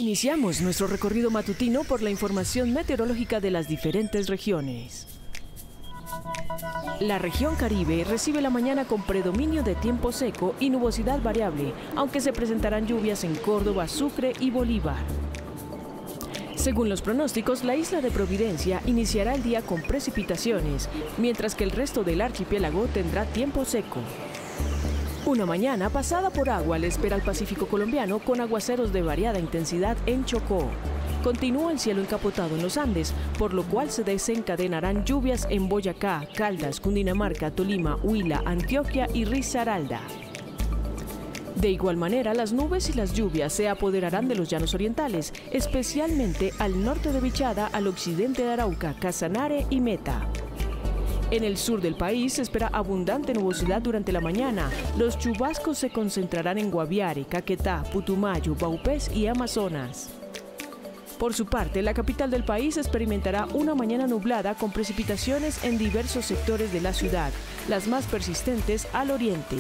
Iniciamos nuestro recorrido matutino por la información meteorológica de las diferentes regiones. La región Caribe recibe la mañana con predominio de tiempo seco y nubosidad variable, aunque se presentarán lluvias en Córdoba, Sucre y Bolívar. Según los pronósticos, la isla de Providencia iniciará el día con precipitaciones, mientras que el resto del archipiélago tendrá tiempo seco. Una mañana pasada por agua le espera al Pacífico colombiano con aguaceros de variada intensidad en Chocó. Continúa el cielo encapotado en los Andes, por lo cual se desencadenarán lluvias en Boyacá, Caldas, Cundinamarca, Tolima, Huila, Antioquia y Risaralda. De igual manera, las nubes y las lluvias se apoderarán de los llanos orientales, especialmente al norte de Vichada, al occidente de Arauca, Casanare y Meta. En el sur del país se espera abundante nubosidad durante la mañana. Los chubascos se concentrarán en Guaviare, Caquetá, Putumayo, Vaupés y Amazonas. Por su parte, la capital del país experimentará una mañana nublada con precipitaciones en diversos sectores de la ciudad, las más persistentes al oriente.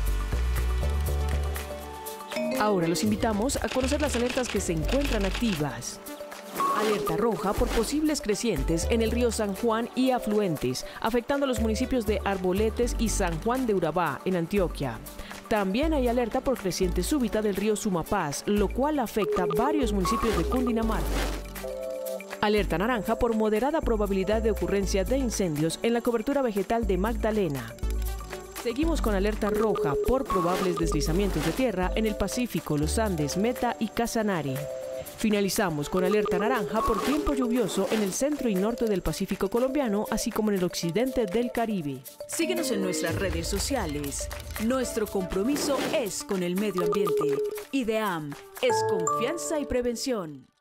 Ahora los invitamos a conocer las alertas que se encuentran activas. Alerta roja por posibles crecientes en el río San Juan y afluentes, afectando a los municipios de Arboletes y San Juan de Urabá, en Antioquia. También hay alerta por creciente súbita del río Sumapaz, lo cual afecta varios municipios de Cundinamarca. Alerta naranja por moderada probabilidad de ocurrencia de incendios en la cobertura vegetal de Magdalena. Seguimos con alerta roja por probables deslizamientos de tierra en el Pacífico, los Andes, Meta y Casanare. Finalizamos con alerta naranja por tiempo lluvioso en el centro y norte del Pacífico colombiano, así como en el occidente del Caribe. Síguenos en nuestras redes sociales. Nuestro compromiso es con el medio ambiente. IDEAM es confianza y prevención.